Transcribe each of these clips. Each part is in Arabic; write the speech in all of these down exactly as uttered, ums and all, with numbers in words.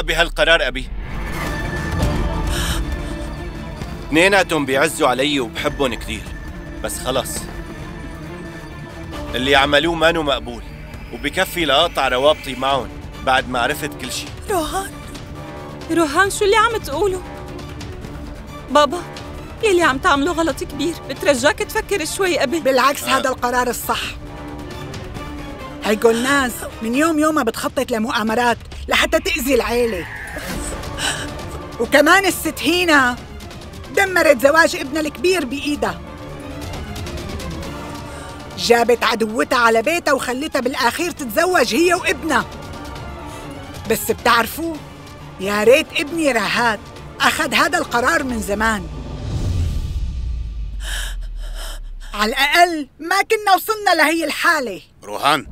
بهالقرار أبي. اثنيناتهم بيعزوا علي وبحبهم كثير، بس خلص اللي عملوه مانو مقبول، وبكفي لأقطع روابطي معهم بعد ما عرفت كل شيء. روحان روحان شو اللي عم تقوله؟ بابا يلي عم تعمله غلط كبير، بترجاك تفكر شوي قبل. بالعكس، هذا القرار الصح. هي جولناز من يوم يومها بتخطط لمؤامرات لحتى تأذي العيلة، وكمان الست هينا دمرت زواج ابنها الكبير بإيدها، جابت عدوتها على بيتها وخلتها بالآخير تتزوج هي وابنها. بس بتعرفوا، يا ريت ابني رهاد أخذ هذا القرار من زمان، على الأقل ما كنا وصلنا لهي الحالة. روحان،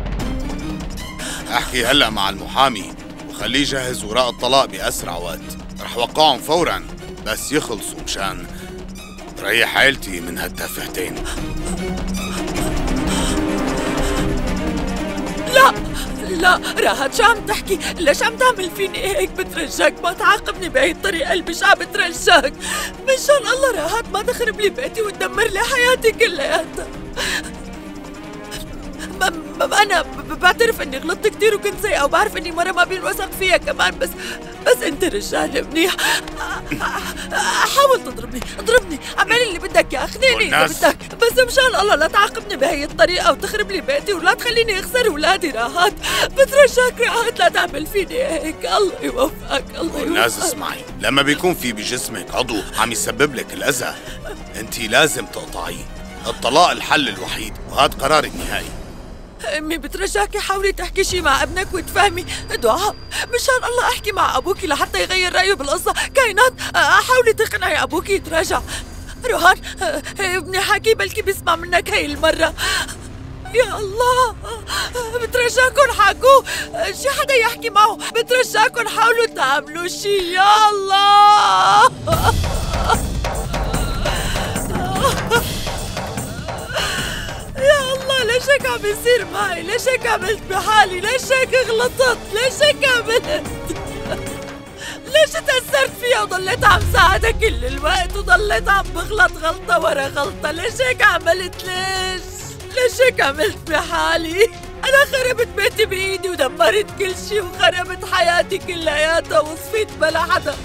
احكي هلأ مع المحامي وخليه يجهز وراء الطلاق بأسرع وقت. رح وقعهم فوراً بس يخلصوا مشان ريح عيلتي من هالتفهتين. لا لا رهاد، شو عم تحكي؟ ليش عم تعمل فيني هيك؟ بترجاك ما تعاقبني بهي الطريقة البشعة، بترجاك مشان الله رهاد ما تخرب لي بيتي وتدمر لي حياتي كلياتها. ما أنا بعترف إني غلطت كتير وكنت سيئة، وبعرف إني مرة ما بينوثق فيها كمان، بس بس أنت رجال منيح. حاول تضربني، اضربني، اعمل اللي بدك يا أخذيني إذا بدك، بس مشان الله لا تعاقبني بهي الطريقة وتخرب لي بيتي ولا تخليني أخسر أولادي. رهاد بترجاك رهاد لا تعمل فيني هيك، الله يوفقك. الله يوفقك. ناس اسمعي، لما بيكون في بجسمك عضو عم يسبب لك الأذى أنت لازم تقطعيه. الطلاق الحل الوحيد وهذا قرارك النهائي. أمي بترجاكي حاولي تحكي شي مع ابنك وتفهمي. دعاء مشان الله احكي مع أبوكي لحتى يغير رأيه بالقصة. كاينات حاولي تقنعي أبوكي يتراجع. روحان ابني حكي بلكي بيسمع منك هاي المرة. يا الله بترجاكن حكوا شي حدا يحكي معه، بترجاكن حاولوا تعملوا شي. يا الله يا الله ليش هيك عم يصير معي؟ ليش هيك عملت بحالي؟ ليش هيك غلطت؟ ليش هيك عملت؟ ليش تأثرت فيها وضليت عم ساعدها كل الوقت وضليت عم بغلط غلطة ورا غلطة؟ ليش هيك عملت؟ ليش؟ ليش هيك عملت بحالي؟ أنا خربت بيتي بإيدي ودمرت كل شي وخربت حياتي كلياتها وصفيت بلا حدا،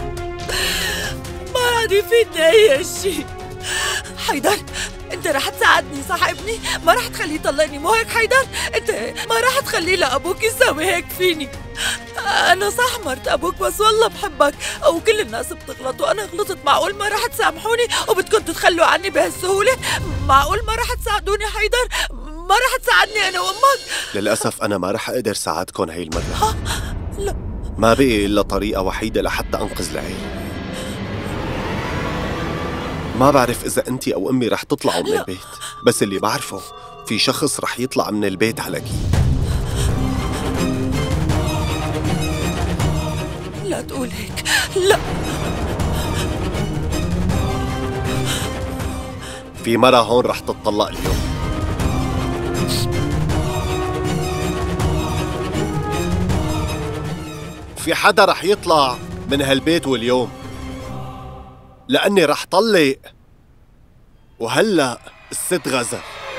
ما عاد يفيدني أي شي. حيدر انت رح تساعدني صح ابني؟ ما رح تخليه يطلقني، مو هيك حيدر؟ انت ما رح تخليه لابوك يسوي هيك فيني. انا صح مرت ابوك بس والله بحبك، وكل الناس بتغلط وانا غلطت. معقول ما رح تسامحوني وبدكم تتخلوا عني بهالسهوله؟ معقول ما رح تساعدوني حيدر؟ ما رح تساعدني انا وامك؟ للاسف انا ما رح اقدر ساعدكم هي المره. ها؟ لا، ما بقي الا طريقه وحيده لحتى انقذ العيله. ما بعرف إذا أنتِ أو أمي رح تطلعوا من لا. البيت، بس اللي بعرفه في شخص رح يطلع من البيت على أكيد. لا تقول هيك، لا. في مرة هون رح تتطلق اليوم. في حدا رح يطلع من هالبيت واليوم، لأني رح طلق. وهلأ الست غزة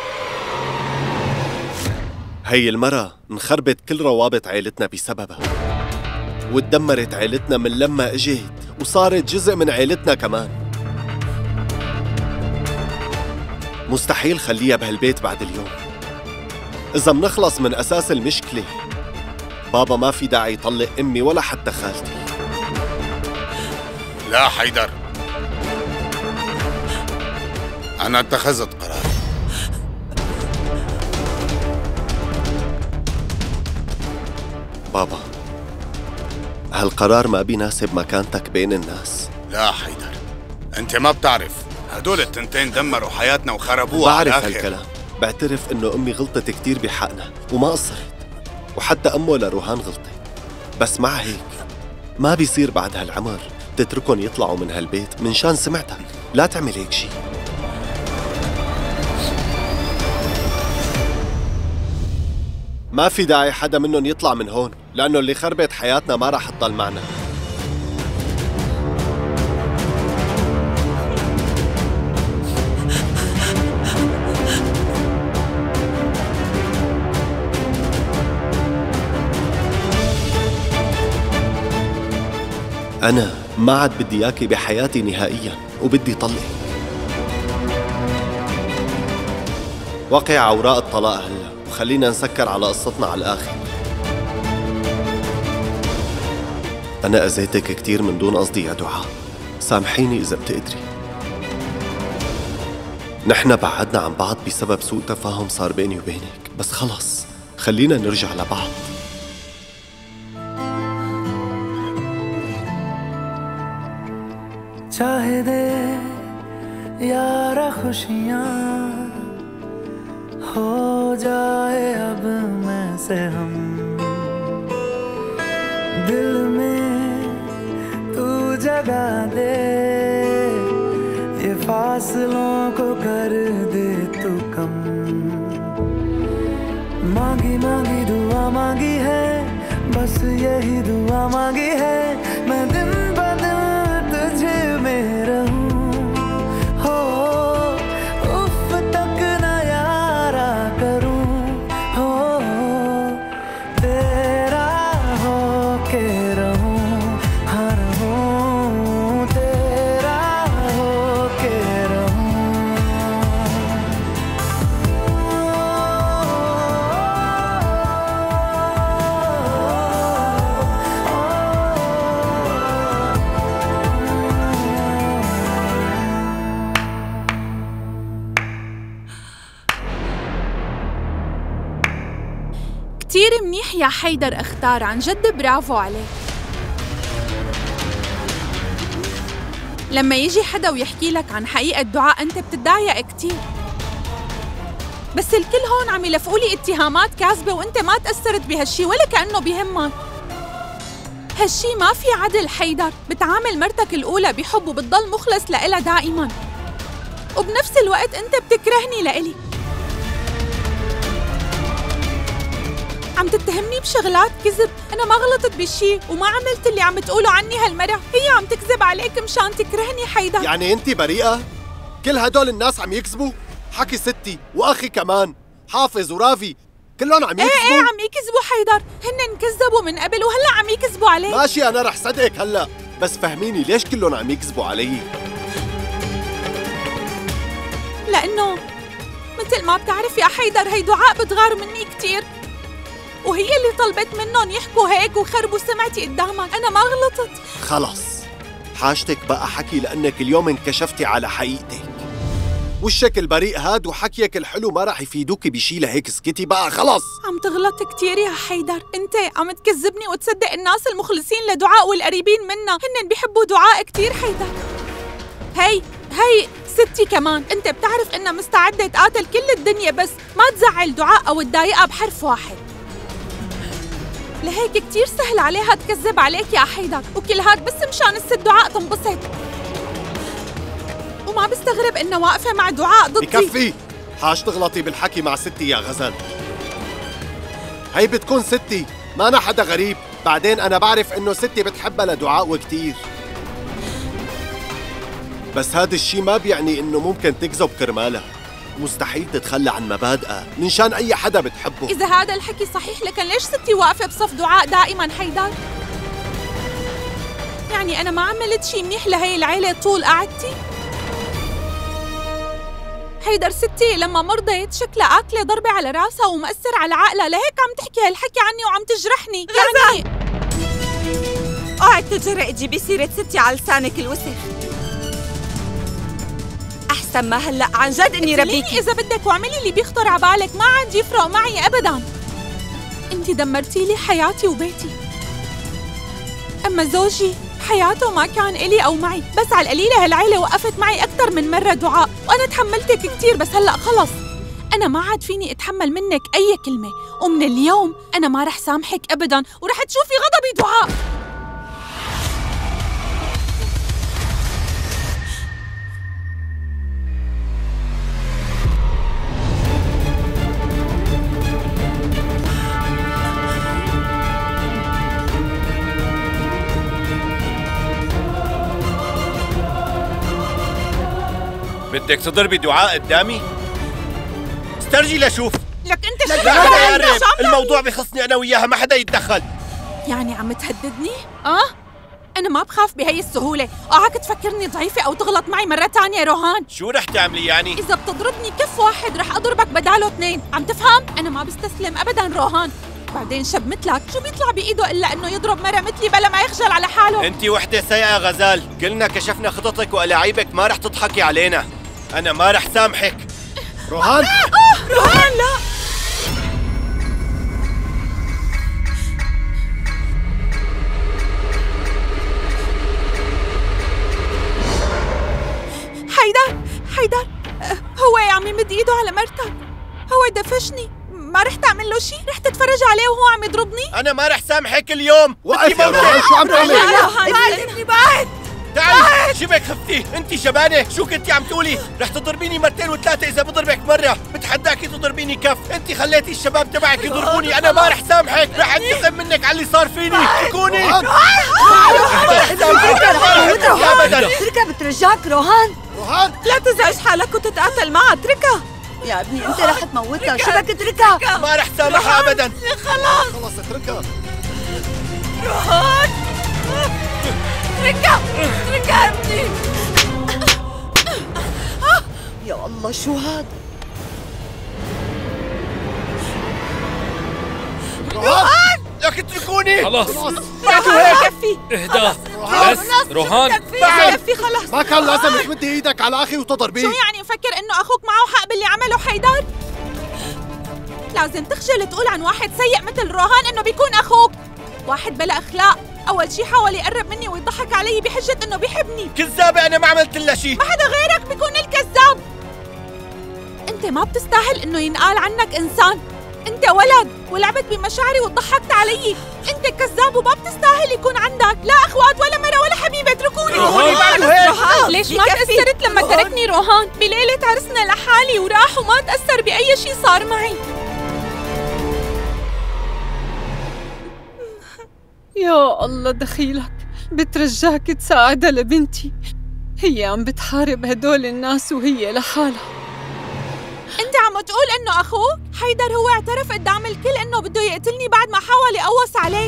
هي المرة انخربت كل روابط عيلتنا بسببها، وتدمرت عيلتنا من لما اجت وصارت جزء من عيلتنا كمان. مستحيل خليها بهالبيت بعد اليوم. إذا منخلص من أساس المشكلة، بابا ما في داعي يطلق أمي ولا حتى خالتي. لا حيدر، أنا اتخذت قرار. بابا هالقرار ما بيناسب مكانتك بين الناس. لا حيدر، أنت ما بتعرف هدول التنتين دمروا حياتنا وخربوها على الآخر. بعرف هالكلام. بعترف إنه أمي غلطت كتير بحقنا وما قصرت، وحتى أمه لروهان غلطت، بس مع هيك ما بيصير بعد هالعمر تتركهم يطلعوا من هالبيت من شان سمعتك. لا تعمل هيك شي. ما في داعي حدا منهم يطلع من هون لأنه اللي خربت حياتنا ما رح تضل معنا. أنا ما عاد بدي إياكي بحياتي نهائياً وبدي طلقك. وقع أوراق الطلاق هلا وخلينا نسكر على قصتنا على الآخر. أنا أذيتك كتير من دون قصدي يا دعاء، سامحيني إذا بتقدري. نحن بعدنا عن بعض بسبب سوء تفاهم صار بيني وبينك، بس خلص خلينا نرجع لبعض. चाहे दे यारा खुशियाँ हो जाए अब मैं से हम, दिल में तू जगा दे, ये फासलों को कर दे तू कम। मांगी मांगी दुआ मांगी है, बस यही दुआ मांगी है, मैं दिन ब दिन तुझे में रहूं, हो उफ तक न यारा करूं, हो तेरा हो के रहूं, हर हूं तेरा हो के रहूं। كتير منيح يا حيدر اختار، عن جد برافو عليك. لما يجي حدا ويحكي لك عن حقيقة دعاء انت بتتضايق كتير، بس الكل هون عم يلفقوا لي اتهامات كاذبة وانت ما تأثرت بهالشي ولا كأنه بيهمك. هالشي ما في عدل حيدر، بتعامل مرتك الأولى بحب وبتضل مخلص لإلها دائما، وبنفس الوقت انت بتكرهني لإلي. عم تتهمني بشغلات كذب، أنا ما غلطت بشي وما عملت اللي عم تقوله عني هالمرة، هي عم تكذب عليك مشان تكرهني حيدر. يعني أنت بريئة؟ كل هدول الناس عم يكذبوا؟ حكي ستي وأخي كمان، حافظ ورافي، كلهم عم يكذبوا؟ ايه ايه عم يكذبوا حيدر، هن كذبوا من قبل وهلا عم يكذبوا عليك. ماشي أنا رح صدقك هلا، بس فهميني ليش كلهم عم يكذبوا علي؟ لأنه مثل ما بتعرف يا حيدر هي دعاء بتغار مني كتير، وهي اللي طلبت منهم يحكوا هيك وخربوا سمعتي قدامك، أنا ما غلطت. خلص حاجتك بقى حكي لأنك اليوم انكشفتي على حقيقتك، وشك البريء هاد وحكيك الحلو ما رح يفيدوكي بشي، لهيك سكتي بقى خلص. عم تغلط كتير يا حيدر، انت عم تكذبني وتصدق الناس المخلصين لدعاء والقريبين منا هن بيحبوا دعاء كتير حيدر. هي هي ستي كمان، انت بتعرف انها مستعدة تقاتل كل الدنيا بس ما تزعل دعاء او تضايقها بحرف واحد، لهيك كتير سهل عليها تكذب عليك يا حيدر، وكل هاد بس مشان الست دعاء تنبسط. وما بستغرب انها واقفة مع دعاء ضدي. بكفي، حاج تغلطي بالحكي مع ستي يا غزل، هي بتكون ستي ما أنا حدا غريب، بعدين أنا بعرف إنه ستي بتحبها لدعاء وكتير، بس هذا الشي ما بيعني إنه ممكن تكذب كرمالها، مستحيل تتخلى عن مبادئها من شان أي حدا بتحبه. إذا هذا الحكي صحيح لكن ليش ستي واقفة بصف دعاء دائما حيدر؟ يعني أنا ما عملت شي منيح لهي العيلة طول قعدتي؟ حيدر ستي لما مرضت شكلها آكلة ضربة على راسها ومأثر على عقلها، لهيك عم تحكي هالحكي عني وعم تجرحني. يعني اوعك تجرأ تجيبي سيرة ستي على لسانك الوسخ، أحسن ما هلأ عن جد إني ربيكي. إذا بدك واعملي اللي بيخطر عبالك، ما عاد يفرق معي أبداً. أنت دمرتي لي حياتي وبيتي، أما زوجي حياته ما كان إلي أو معي، بس على القليلة هالعيلة وقفت معي أكثر من مرة دعاء، وأنا تحملتك كتير، بس هلأ خلص أنا ما عاد فيني أتحمل منك أي كلمة، ومن اليوم أنا ما رح سامحك أبداً ورح تشوفي غضبي دعاء. بدك تضربي دعاء قدامي؟ استرجي لشوف. لك انت شو لا حدا يقرب، الموضوع بخصني انا وياها، ما حدا يتدخل. يعني عم تهددني؟ اه؟ أنا ما بخاف بهي السهولة، اوعك تفكرني ضعيفة أو تغلط معي مرة تانية روهان. شو رح تعملي يعني؟ إذا بتضربني كف واحد رح أضربك بداله اثنين، عم تفهم؟ أنا ما بستسلم أبداً روهان. بعدين شب مثلك شو بيطلع بإيده إلا إنه يضرب مرة مثلي بلا ما يخجل على حاله. أنتِ وحدة سيئة غزال، كلنا كشفنا خططك وألاعيبك، ما رح تضحكي علينا. أنا ما رح سامحك. روهان آه روهان لا. حيدر حيدر هو عم يمد ايده على مرتك، هو دفشني، ما رح تعمل له شيء؟ رح تتفرج عليه وهو عم يضربني؟ أنا ما رح سامحك اليوم. وقف يا روهان، شو عم تعمل؟ بعد ابني بعد. تعالي شبك خفتي، أنتِ شبانة، شو كنتي عم تقولي؟ رح تضربيني مرتين وثلاثة، إذا بضربك مرة بتحداكي تضربيني كف، أنتِ خليتي الشباب تبعك يضربوني، أنا ما رح سامحك، رح أنتقم منك على اللي صار فيني، اتركوني. اتركها بترجاك روهان. روهان لا تزعج حالك وتتقاتل معها، اتركها يا ابني، انت رح تموتها، شو بدك اتركها؟ ما رح سامحها أبداً. خلاص خلص اتركها. روهان اتركها اتركها ابني. يا الله شو هاد؟ روهان لك اتركوني. خلاص كفي اهدى روهان. بس روهان كفي خلاص. ما كان لازم تمدي ايدك على اخي وتضربيه. شو يعني مفكر انه اخوك معه حق باللي عمله حيدر؟ لازم تخجل تقول عن واحد سيء مثل روهان انه بيكون اخوك. واحد بلا اخلاق، اول شي حاول يقرب مني ويضحك علي بحجة انه بيحبني. كذابة، أنا ما عملت لها شيء. ما حدا غيرك بيكون الكذاب. انت ما بتستاهل انه ينقال عنك انسان، انت ولد ولعبت بمشاعري وضحكت علي. انت كذاب وما بتستاهل يكون عندك لا اخوات ولا مرة ولا حبيبة. اتركوني. روهان ليش ما تأثرت لما تركني روهان بليلة عرسنا لحالي وراح وما تأثر بأي شيء صار معي؟ يا الله دخيلك، بترجاك تساعدها لبنتي، هي عم بتحارب هدول الناس وهي لحالها. انت عم تقول انه اخوك؟ حيدر هو اعترف قدام الكل انه بده يقتلني بعد ما حاول يقوص عليك،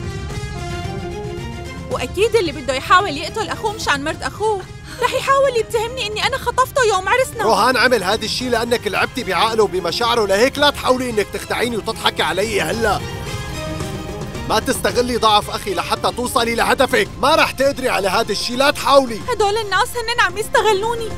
واكيد اللي بده يحاول يقتل اخوه مشان مرت اخوه رح يحاول يتهمني اني انا خطفته يوم عرسنا. روهان عمل هذا الشيء لانك لعبتي بعقله وبمشاعره، لهيك لا تحاولي انك تخدعيني وتضحكي علي هلا. ما تستغلي ضعف اخي لحتى توصلي لهدفك، ما رح تقدري على هذا الشيء، لا تحاولي. هدول الناس هنن عم يستغلوني،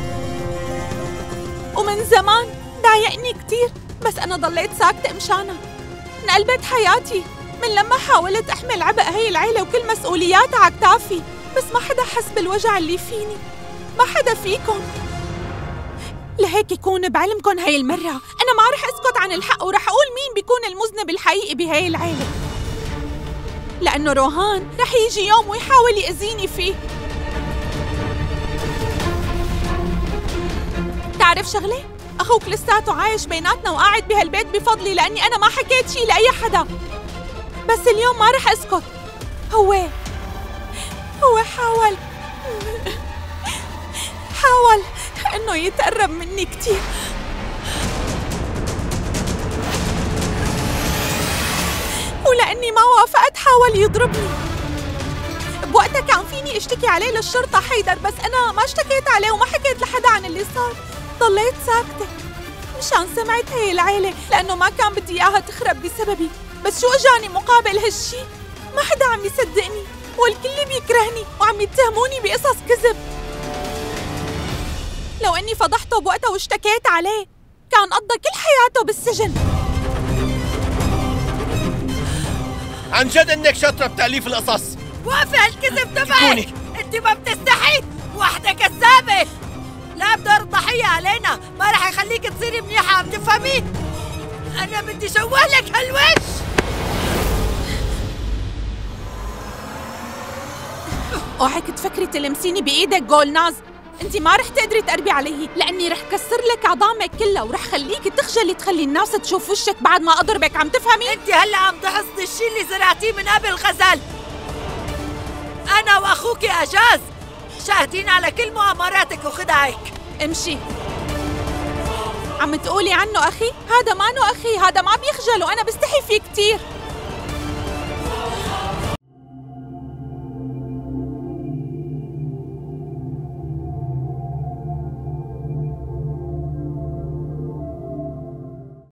ومن زمان ضايقني كتير، بس انا ضليت ساكتة مشانها. انقلبت حياتي من لما حاولت احمل عبء هي العيلة وكل مسؤولياتها على كتافي، بس ما حدا حس بالوجع اللي فيني، ما حدا فيكم. لهيك يكون بعلمكم هاي المرة أنا ما رح أسكت عن الحق، ورح أقول مين بيكون المذنب الحقيقي بهاي العيلة، لأنه روهان رح يجي يوم ويحاول يأذيني فيه. تعرف شغلة؟ أخوك لساته عايش بيناتنا وقاعد بهالبيت بفضلي، لأني أنا ما حكيت شي لأي حدا، بس اليوم ما رح أسكت. هو هو حاول حاول إنه يتقرب مني كتير، ولأني ما وافقت حاول يضربني. بوقتها كان فيني اشتكي عليه للشرطة حيدر، بس أنا ما اشتكيت عليه وما حكيت لحدا عن اللي صار، ضليت ساكتة مشان سمعت هي العيلة، لأنه ما كان بدي إياها تخرب بسببي. بس شو أجاني مقابل هالشي؟ ما حدا عم يصدقني، والكل بيكرهني وعم يتهموني بقصص كذب. لو إني فضحته بوقتها واشتكيت عليه كان قضى كل حياته بالسجن. عن جد انك شاطرة بتأليف القصص. وقفي هالكذب تبعك، انت ما بتستحي، وحدة كذابة. لا بدور الضحية علينا، ما رح يخليك تصيري منيحة، عم تفهمي؟ أنا بدي شوه لك هالوش. اوعك تفكري تلمسيني بإيدك جولناز، انت ما رح تقدري تقربي علي، لأني رح كسر لك عظامك كلها ورح خليكي تخجلي تخلي الناس تشوف وشك بعد ما أضربك، عم تفهمي؟ انت هلا عم تحصدي الشي اللي زرعتيه من قبل غزل. أنا وأخوك أجاز شاهدين على كل مؤامراتك وخدعك، امشي. عم تقولي عنه أخي؟ هذا ما أخي، هذا ما بيخجل وأنا بستحي فيه كتير.